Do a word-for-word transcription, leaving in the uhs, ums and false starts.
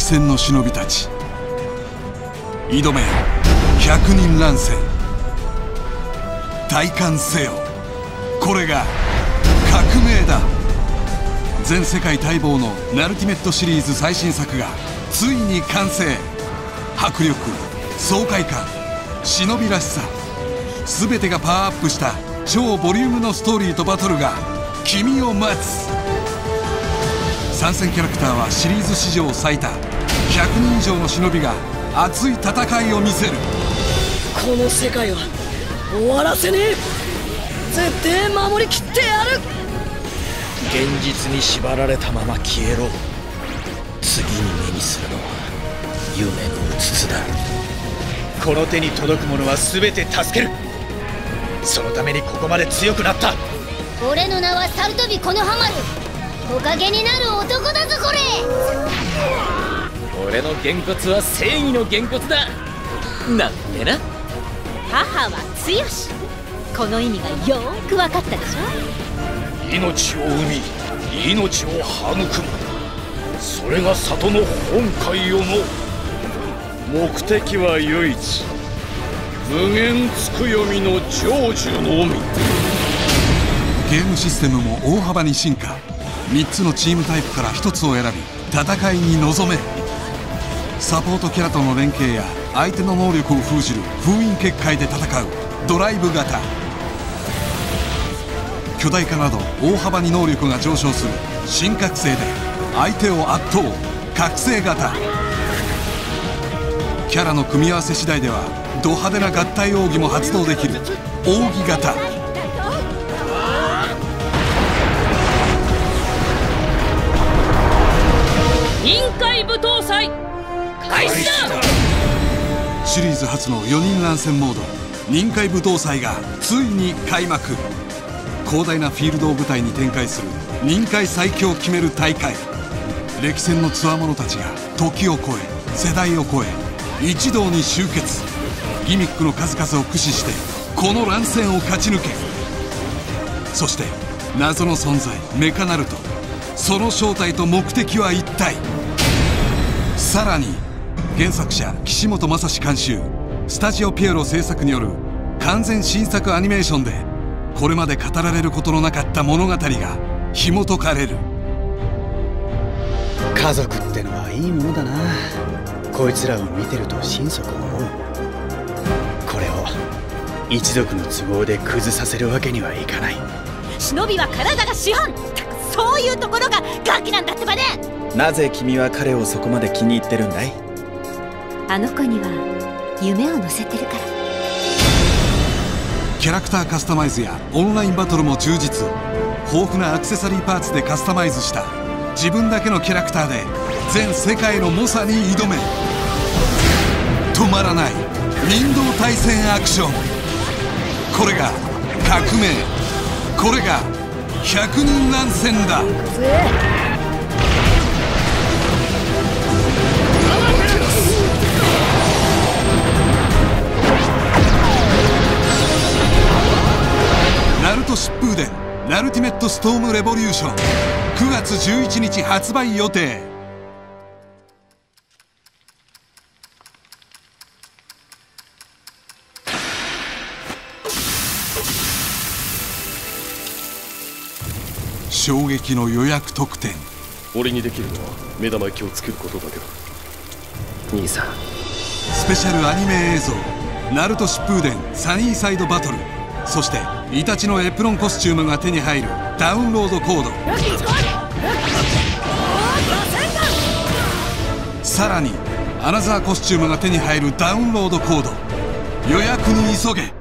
戦の忍びたち、挑めひゃくにん乱戦。体感せよ、これが革命だ。全世界待望のナルティメットシリーズ最新作がついに完成。迫力、爽快感、忍びらしさ、全てがパワーアップした超ボリュームのストーリーとバトルが君を待つ。参戦キャラクターはシリーズ史上最多ひゃくにん以上の忍びが熱い戦いを見せる。 この世界は終わらせねえ。絶対守りきってやる。 現実に縛られたまま消えろ。次に目にするのは夢のうつつだ。 この手に届くものは全て助ける。そのためにここまで強くなった。 俺の名はサルトビコノハマル。おかげになる男だぞこれ。 俺のげんこつは正義のげんこつだなんてな。 母は強し。この意味がよーく分かったでしょ。 命を生み命を育む、それが里の本懐よの目的は唯一、無限つくよみの成就のみ。 ゲームシステムも大幅に進化。みっつのチームタイプからひとつを選び戦いに臨め。サポートキャラとの連携や相手の能力を封じる封印結界で戦うドライブ型。巨大化など大幅に能力が上昇する新覚醒で相手を圧倒覚醒型。キャラの組み合わせ次第ではド派手な合体奥義も発動できる奥義型。 臨界舞踏祭開始だ。 シリーズ初のよにん乱戦モード臨界舞踏祭がついに開幕。広大なフィールドを舞台に展開する臨界最強を決める大会。歴戦の強者たちが時を超え世代を超え一堂に集結。ギミックの数々を駆使してこの乱戦を勝ち抜け。そして謎の存在メカナルト、その正体と目的は一体。さらに原作者岸本正史監修、スタジオピエロ制作による完全新作アニメーションでこれまで語られることのなかった物語が紐解かれる。 家族ってのはいいものだな。こいつらを見てると心底思う。これを一族の都合で崩させるわけにはいかない。 忍びは体が資本。そういうところがガキなんだってばね。 なぜ君は彼をそこまで気に入ってるんだい？ あの子には夢を乗せてるから。 キャラクターカスタマイズやオンラインバトルも充実。豊富なアクセサリーパーツでカスタマイズした自分だけのキャラクターで全世界の猛者に挑め。止まらない人道対戦アクション。これが革命、これがひゃくにん乱戦だ。ナルト疾風伝ナルティメットストームレボリューションくがつじゅういちにち発売予定。衝撃の予約特典。 俺にできるのは目玉焼きを作ることだけだ。兄さん、 スペシャルアニメ映像ナルト疾風伝サニーサイドバトル、そしてイタチのエプロンコスチュームが手に入るダウンロードコード。さらにアナザーコスチュームが手に入るダウンロードコード。予約に急げ。